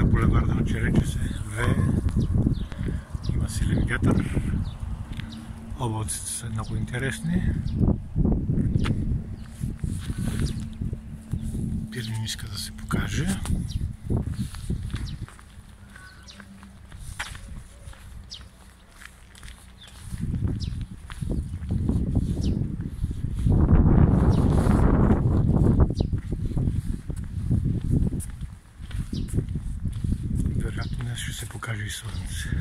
булеварда на Черниче се вее. Има силен вятър. Облаците са много интересни. Пирин иска да се покаже. Вероятно днес ще се покаже и слънце.